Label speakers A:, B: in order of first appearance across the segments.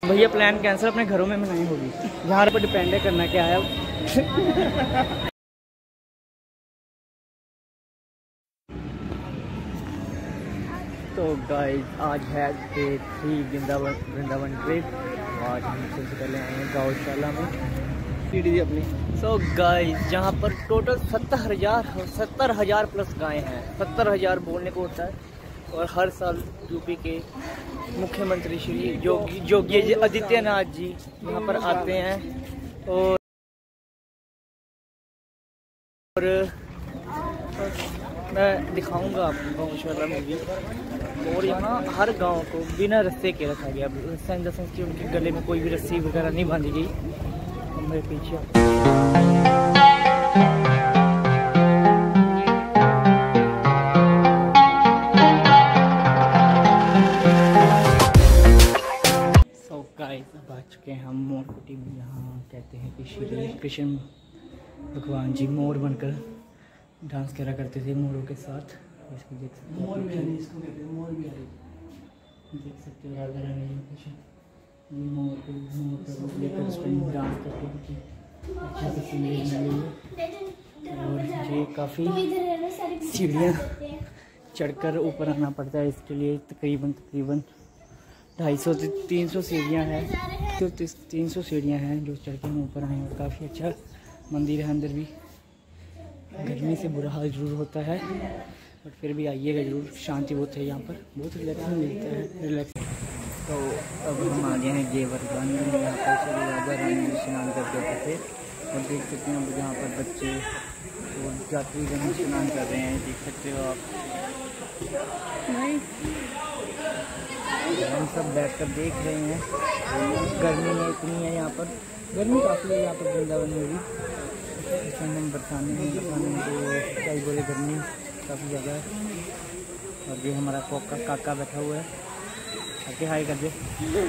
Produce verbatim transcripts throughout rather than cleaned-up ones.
A: भैया plan cancel, अपने घरों में मनाई होगी, यहाँ पर डिपेंड है करना क्या है। तो गाइस आज है day three Vrindavan Vrindavan trip. आज हम सबसे पहले आए हैं गौशाला में सीढ़ी अपनी। सो गाइस यहाँ पर टोटल सत्तर हज़ार सत्तर हज़ार प्लस गायें हैं। सत्तर हज़ार बोलने को होता है। और हर साल यूपी के मुख्यमंत्री श्री योगी योगी आदित्यनाथ जी यहाँ पर आते हैं और मैं दिखाऊंगा आपको गौशाला में भी। और यहाँ हर गांव को बिना रस्से के रखा गया। रस्सा इन द सेंस कि उनके गले में कोई भी रस्सी वगैरह नहीं बांधी गई। और मेरे पीछे सो गाइस अब आ चुके हैं हम मोरकुटी में। यहाँ कहते हैं कि श्री कृष्ण भगवान जी मोर बनकर डांस करा करते थे मोरों के साथ। इसको देख सकते हो, मोर बिहारी इसको कहते हैं, मोर बिहारी देख सकते हो। राधा रानी मोर को मोर पर रूप लेकर उस पर डांस करते थे। अच्छा तस्वीर मिली। और ये काफ़ी सीढ़ियाँ चढ़कर ऊपर आना पड़ता है। इसके लिए तकरीबन तकरीबन ढाई सौ से तीन सौ सीढ़ियाँ हैं। तो तीन सौ सीढ़ियाँ हैं जो चढ़ के हम ऊपर आए। और काफ़ी अच्छा मंदिर है। अंदर भी गर्मी से बुरा हाल जरूर होता है बट फिर भी आइएगा जरूर। शांति बहुत है यहाँ पर, बहुत रिलैक्स मिलता है रिलैक्स। तो अब हम आ गए हैं गेवरगंज। यहाँ पर श्री राधा रानी स्नान करते थे और देख सकते हैं यहाँ पर बच्चे और यात्रीगण स्नान कर रहे हैं। देख सकते हो आप। हम सब बैठ कर देख रहे हैं। गर्मी में इतनी है यहाँ पर, गर्मी काफ़ी है यहाँ पर वृंदावन में भी। इस हम बरसाने में बरसाने में तो क्या ही बोले, गर्मी काफ़ी ज़्यादा है। और ये हमारा कोका काका बैठा हुआ है, आके हाय कर दे।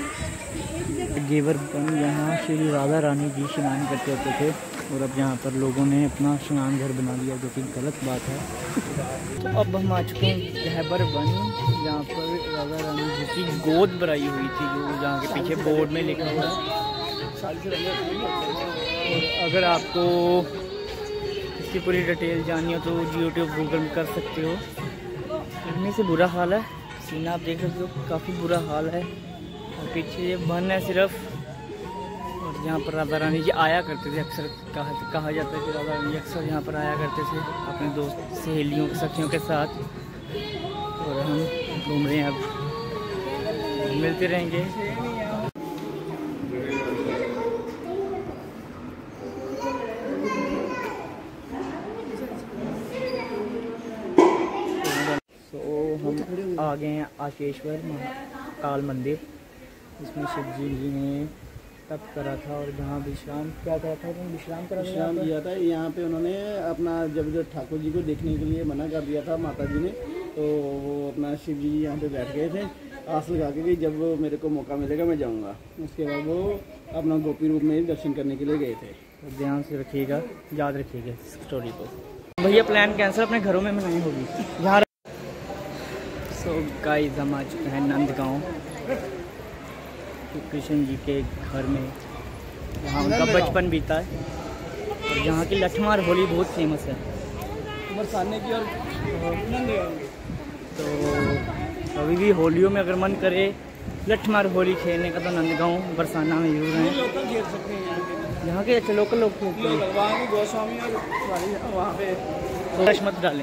A: गेवरगंज यहाँ श्री राधा रानी जी स्नान करते होते थे और अब यहाँ पर लोगों ने अपना स्नान घर बना लिया, जो कि गलत बात है। तो अब हम आ चुके हैं गहबरवन, जहाँ पर राधा रानी जी की गोद भराई हुई थी, जो जहाँ के पीछे बोर्ड में लिखा हुआ है। अगर आपको इसकी पूरी डिटेल जाननी हो तो यूट्यूब गूगल कर सकते हो। गर्मी से बुरा हाल है, सीना आप देख सकते हो, काफ़ी बुरा हाल है। और पीछे ये वन है सिर्फ। और यहाँ पर राधा रानी जी आया करते थे अक्सर। कहा कहा जाता है कि राधा रानी अक्सर यहाँ पर आया करते थे अपने दोस्त सहेलियों सखियों के साथ। और हम घूम रहे हैं, अब मिलते रहेंगे। हम आ गए हैं आकेश्वर काल मंदिर, जिसमें शिव जी जी ने तप करा था और जहाँ विश्राम क्या करा था, विश्राम करा
B: विश्राम किया था। यहाँ पे उन्होंने अपना जब जो ठाकुर जी को देखने के लिए मना कर दिया था माता जी ने, तो वो अपना शिव जी यहाँ पे बैठ गए थे आस लगा के कि जब मेरे को मौका मिलेगा मैं जाऊँगा। उसके बाद वो अपना गोपी रूप में दर्शन करने के लिए गए थे।
A: तो ध्यान से रखिएगा, याद रखिएगा इस स्टोरी को। भैया प्लान कैंसिल, अपने घरों में मनाई होगी यहाँ। सो गाइस हम आ चुके हैं नंदगांव कृष्ण जी के घर में, जहाँ उनका बचपन बीता है। और यहाँ की लठमार होली बहुत फेमस है
B: बरसाने की। और
A: तो अभी भी होलियों में अगर मन करे लठमार होली खेलने का तो नंदगांव बरसाना में जरूर है।
B: लोकल खेल सकते हैं
A: यहाँ के अच्छे लोकल लोग खेलते हैं।
B: वहाँ गोस्वामी और वहाँ पे
A: रश मत डालें।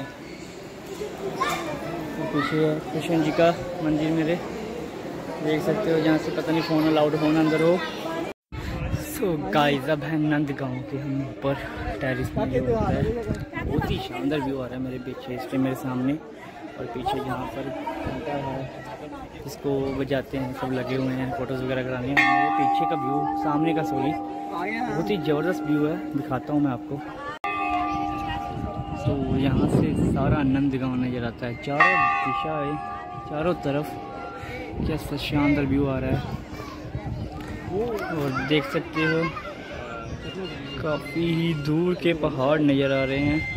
A: पीछे है कृष्ण जी का मंदिर मेरे, देख सकते हो, जहाँ से पता नहीं फ़ोन अलाउड होना अंदर हो। सो गाइस अब है नंदगांव के हम ऊपर टेरिस में व्यू आ रहा है। बहुत ही शानदार व्यू आ रहा है मेरे पीछे, इसके मेरे सामने। और पीछे जहाँ पर घंटा है इसको बजाते हैं, सब लगे हुए हैं फ़ोटोज़ वगैरह कराने। मेरे पीछे का व्यू, सामने का सॉरी, बहुत ही ज़बरदस्त व्यू है, दिखाता हूँ मैं आपको। तो यहाँ से सारा नंदगांव नज़र आता है, चारों दिशाएं, चारों तरफ क्या शानदार व्यू आ रहा है। और देख सकते हो काफ़ी दूर के पहाड़ नज़र आ रहे हैं।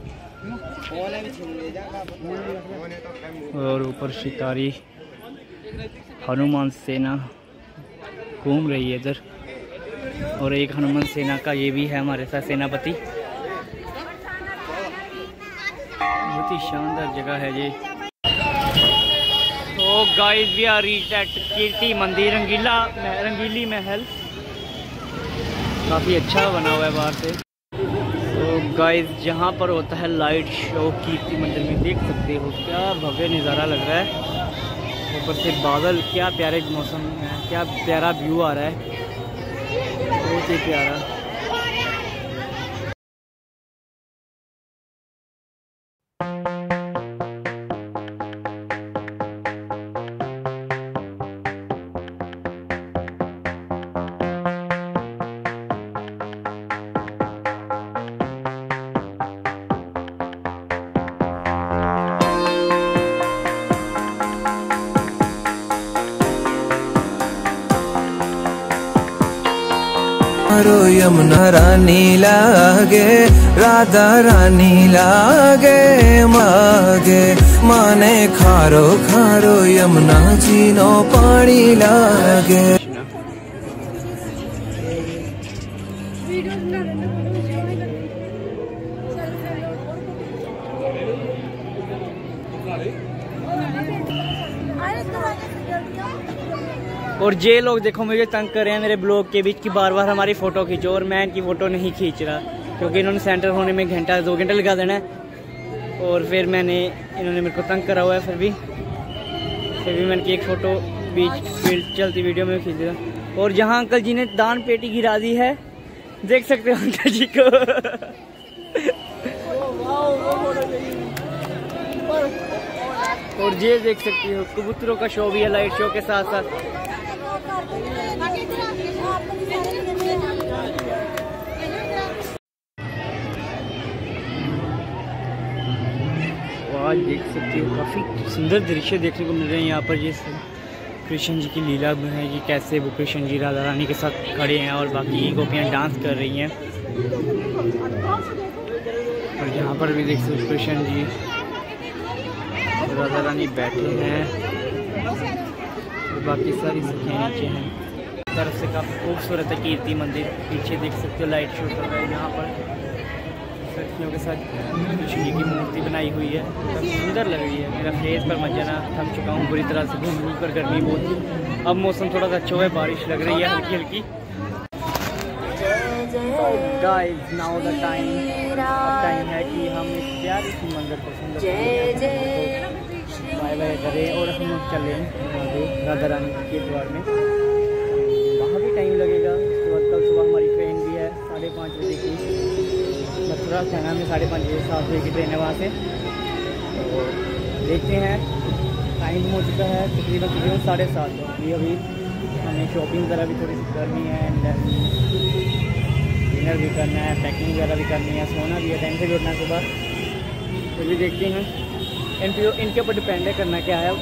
A: और ऊपर शिकारी हनुमान सेना घूम रही है इधर, और एक हनुमान सेना का ये भी है हमारे साथ सेनापति। बहुत ही शानदार जगह है ये। तो guys we are reach at Kirti Mandir रंगीला रंगीली महल, काफ़ी अच्छा बना हुआ है बाहर से। तो गाइस जहाँ पर होता है लाइट शो कीर्ति मंदिर में, देख सकते हो क्या भव्य नज़ारा लग रहा है। ऊपर से बादल, क्या प्यारे मौसम है, क्या प्यारा व्यू आ रहा है, बहुत ही प्यारा।
C: यमुना रानी लागे, राधा रानी लागे, मागे माने खारो खारो यमुना जी नो पानी लागे।
A: और ये लोग देखो मुझे तंग कर रहे हैं मेरे ब्लॉग के बीच की, बार बार हमारी फ़ोटो खींचो, और मैं इनकी फ़ोटो नहीं खींच रहा क्योंकि इन्होंने सेंटर होने में घंटा दो घंटे लगा देना है। और फिर मैंने इन्होंने मेरे को तंग करा हुआ है, फिर भी फिर भी मैंने एक फ़ोटो बीच चलती वीडियो में खींच दिया। और जहाँ अंकल जी ने दान पेटी गिरा दी है, देख सकते हो अंकल जी को। और ये देख सकती हो कबूतरों का शो भी है लाइट शो के साथ साथ। आज देख सकते हो काफ़ी सुंदर दृश्य देखने को मिल रहे हैं यहाँ पर। ये कृष्ण जी की लीला है, ये कैसे वो कृष्ण जी राधा रानी के साथ खड़े हैं और बाकी गोपियाँ डांस कर रही हैं। और यहाँ पर भी देख सकते हो कृष्ण जी राधा रानी बैठे हैं और बाकी सारी सखियाँ नीचे हैं। तरफ से काफ़ी खूबसूरत है कीर्ति मंदिर। पीछे देख सकते हो लाइट शो कर रहा है, यहाँ पर सखियों के साथ कृष्ण जी की मूर्ति बनाई हुई है, काफ़ी सुंदर लग रही है। मेरा फेस पर मत जाना, थक चुका हूँ बुरी तरह से घूम घूम कर, गर्मी बहुत। अब मौसम थोड़ा सा अच्छा हुआ है, बारिश लग रही है हल्की हल्की। Guys now the time time है कि हम इस प्यारे सी मंदिर को सुंदर बाय बाय करें और हम लोग चले राधा रानी के द्वार में। वहाँ भी टाइम लगेगा। उसके बाद कल सुबह हमारी ट्रेन भी है साढ़े पाँच बजे की, मथुरा सेना में साढ़े पाँच बजे सात बजे की ट्रेन है वहाँ से। तो देखते हैं, टाइम हो चुका है तकरीबन तकरीबन साढ़े सात। अभी अभी हमें शॉपिंग वगैरह भी थोड़ी सी करनी है, एंड डिनर भी करना है, पैकिंग वगैरह भी करनी है, सोना भी है, टाइम से भी उठना है सुबह। फिर भी देखते हैं, इनके इनके ऊपर डिपेंड है करना क्या है।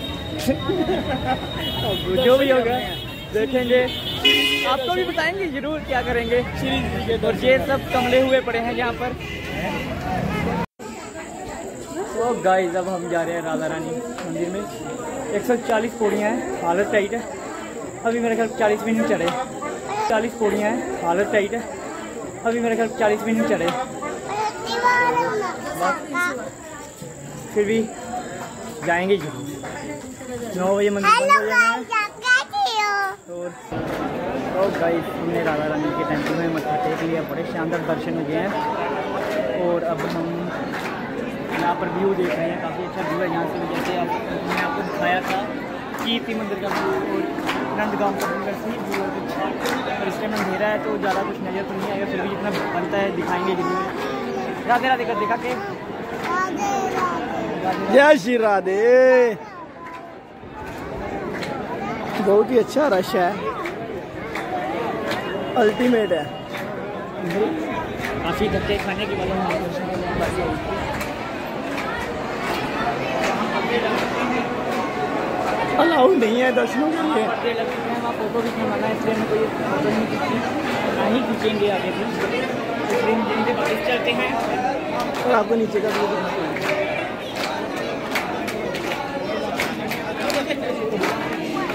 A: जो भी होगा देखेंगे, आपको भी बताएंगे जरूर क्या करेंगे। और ये सब कमले हुए पड़े हैं यहाँ पर। तो गाइस अब हम जा रहे हैं राधा रानी मंदिर में। एक सौ चालीस पौड़ियाँ हैं, हालत टाइट है। अभी मेरे ख्याल चालीस मिनट चढ़े, चालीस पौड़ियाँ हैं, हालत टाइट है। अभी मेरे ख्याल चालीस मिनट चढ़े, फिर भी जाएंगे जरूर। नौ बजे मंदिर बंद हो जाना है। तो गाइस हमने राधा रानी के टेंपल में मत्था टेक लिया, बड़े शानदार दर्शन हुए हैं। और अब हम यहाँ पर व्यू देख रहे हैं, काफ़ी अच्छा व्यू है यहाँ से। जैसे आप मैंने आपको दिखाया था कीर्ति मंदिर का व्यू और नंदगांव का व्यू, वैसे ही व्यू है। और इस टाइम अंधेरा है तो ज़्यादा कुछ नज़र तो नहीं आएगा, फिर भी जितना बनता है दिखाएंगे जरूर। राधे राधे कर देखा के
B: जय श्री राधे। बहुत ही अच्छा रश है, अल्टीमेट है।
A: काफ़ी धक्के खाने के बाद
B: अलाउ नहीं है दर्शनों के लिए।
A: फोटो भी नहीं मना, इसलिए हमें कोई फोटो नहीं खींची, ना ही खींचेंगे आगे भी। इसलिए हम वापस चलते हैं
B: और आपको नीचे का व्यू दिखाते हैं।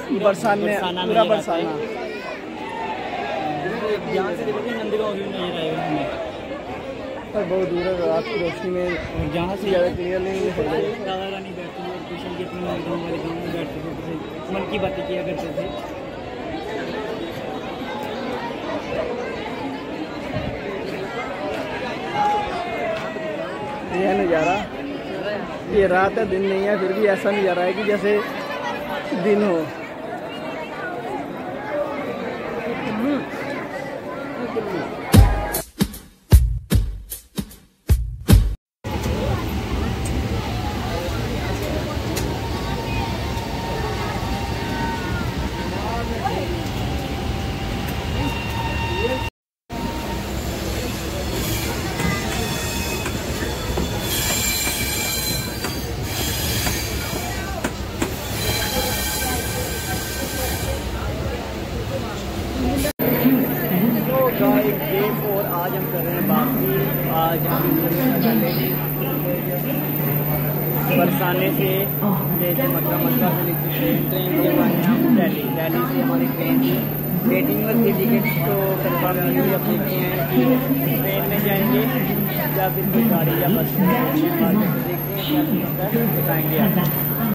B: बरसाने पूरा बरसाना।
A: यहाँ से देखोगे नंदगांव भी नजर आएगा हमें,
B: पर बहुत दूर है, रात की रोशनी में
A: जहाँ से
B: ज़्यादा क्लियर नहीं दिख रहा है।
A: राधा रानी बैठती है और कृष्ण जी अपने नंदगांव वाले गाँव में बैठते थे, मन की बातें किया करते थे।
B: यह नज़ारा, ये रात है दिन नहीं है, फिर भी ऐसा नज़ारा है कि जैसे दिन हो। और आज हम कर रहे हैं बाकी, आज हम बरसाने से गए थे मक्का, मक्का से लेकर ट्रेन ट्रेन से हमारे हम दिल्ली दिल्ली से हमारी ट्रेन की वेटिंग में थी टिकट, तो कंफर्म नहीं हुई। अब देखते हैं कि ट्रेन में जाएंगे या फिर कोई गाड़ी या बस में देखते हैं क्या होता है, बताएंगे आप।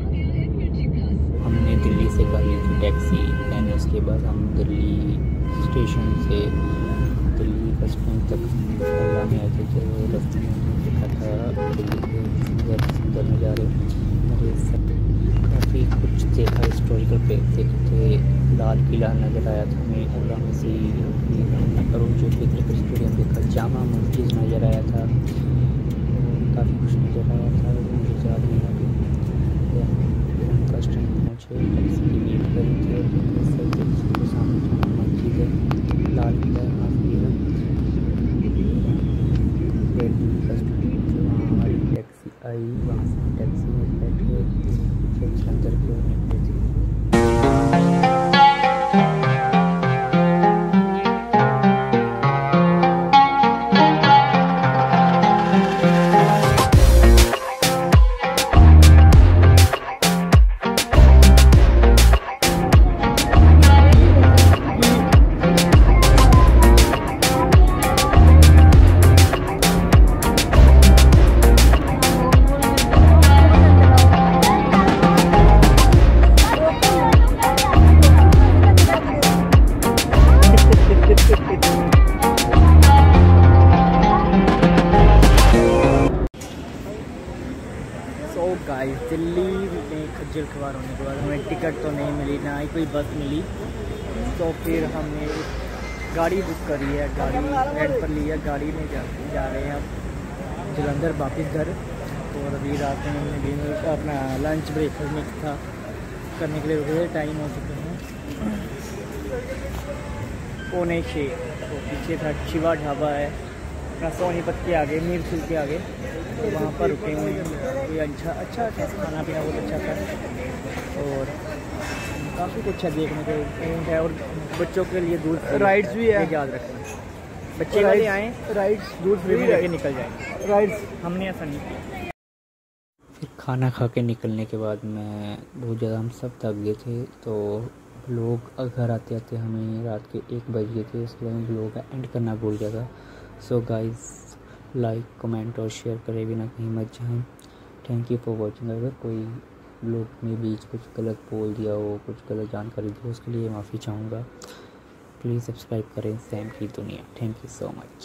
A: हमने दिल्ली से कर ली थी टैक्सी, देन उसके बाद हम दिल्ली स्टेशन से दिल्ली बस स्टैंड तक ओला में आए थे। तो रास्ते में देखा था दिल्ली के सुंदर सुंदर नज़ारे, मेरे सब काफ़ी कुछ देखा, हिस्टोरिकल प्लेस देखे थे, लाल किला नज़र आया था हमें ओला में से, और जो क्रिकेट स्टेडियम देखा, जामा मस्जिद नज़र आया था, काफ़ी कुछ नज़र आया था, मुझे याद नहीं अभी। हम बस स्टैंड पहुँचे, टैक्सी की वेट करी थी, सामने जामा मस्जिद है, लाल किला है, हमारी टैक्सी आई, वहाँ से टैक्सी में बैठे फिर अंदर की ओर निकले थे।
B: गाइस दिल्ली में खज्जल खुआर होने के बाद हमें टिकट तो नहीं मिली, ना ही कोई बस मिली, तो फिर हमने गाड़ी बुक करी है, गाड़ी रेंट पर ली है, गाड़ी में जा, जा रहे हैं अब जलंधर वापस घर। और अभी रात में हमने डिनर अपना लंच ब्रेक करने था करने के लिए रुके थे, टाइम हो चुके हैं पौने छः। तो पीछे था शिवा ढाबा है अपना सोनीपत के आगे, मीरपुर के आगे, तो वहाँ पर रुके हुए हैं। ये अच्छा अच्छा अच्छा खाना पीना बहुत अच्छा था और काफ़ी कुछ है देखने को है, और बच्चों के लिए दूध राइड्स भी है, याद रखना बच्चे वाले आएँ राइड्स दूध फ्री लेके निकल जाएँ, राइड्स हमने ऐसा नहीं किया।
A: फिर खाना खा के निकलने के बाद मैं बहुत ज़्यादा हम सब थक गए थे, तो लोग घर आते आते हमें रात के एक बज गए थे, इसलिए मैं लोगों का एंड करना भूल गया था। सो गाइस लाइक कमेंट और शेयर करे बिना कहीं मत जाएं। Thank you for watching. अगर कोई लोग में बीच कुछ गलत बोल दिया हो, कुछ गलत जानकारी दी हो, उसके लिए माफ़ी चाहूँगा। प्लीज़ सब्सक्राइब करें सैम की दुनिया। Thank you so much.